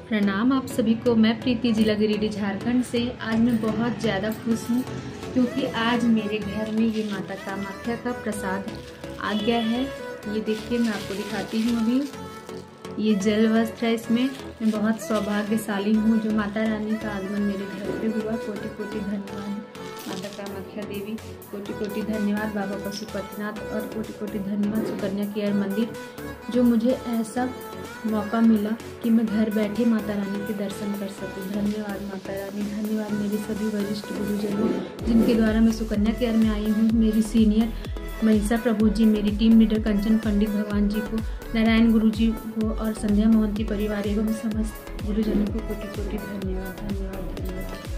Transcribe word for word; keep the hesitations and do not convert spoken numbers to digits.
प्रणाम आप सभी को। मैं प्रीति, जिला गिरिडीह, झारखंड से। आज मैं बहुत ज़्यादा खुश हूँ क्योंकि आज मेरे घर में ये माता कामाख्या का प्रसाद आ गया है। ये देखिए, मैं आपको दिखाती हूँ। अभी ये जल वस्त्र है। इसमें मैं बहुत सौभाग्यशाली हूँ जो माता रानी का आगमन मेरे घर पे हुआ। कोटि कोटि धन्यवाद माता कामाख्या देवी, कोटि कोटि धन्यवाद बाबा पशुपतिनाथ, और कोटि कोटि धन्यवाद सुकन्या केयर मंदिर जो मुझे ऐसा मौका मिला कि मैं घर बैठे माता रानी के दर्शन कर सकूं। धन्यवाद माता रानी, धन्यवाद मेरे सभी वरिष्ठ गुरुजनों जिनके द्वारा मैं सुकन्या केयर में आई हूँ। मेरी सीनियर मनीषा प्रभु जी, मेरी टीम लीडर कंचन पंडित भगवान जी को, नारायण गुरु जी को और संध्या मोहंती परिवार एवं समस्त गुरुजनों को कोटि कोटि धन्यवाद धन्यवाद धन्यवाद।